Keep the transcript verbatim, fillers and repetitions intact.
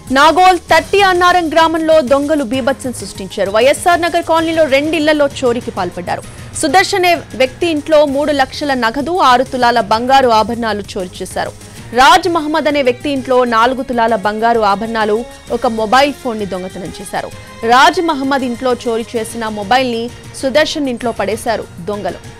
నాగోల్ తట్టి అన్నారం గ్రామంలో దొంగలు బీభత్సం సృష్టించారు. వైఎస్ఆర్ నగర్ కాలనీలో రెండిళ్లలో చోరీకి పాల్పడ్డారు. సుదర్శన్ అనే వ్యక్తి ఇంట్లో మూడు లక్షల నగదు, ఆరు తులాల బంగారు ఆభరణాలు చోరీ చేశారు. రాజ్ మహమ్మద్ అనే వ్యక్తి ఇంట్లో నాలుగు తులాల బంగారు ఆభరణాలు, ఒక మొబైల్ ఫోన్ ని దొంగతనం చేశారు. రాజ్ మహమ్మద్ ఇంట్లో చోరీ చేసిన మొబైల్ ని సుదర్శన్ ఇంట్లో పడేశారు దొంగలు.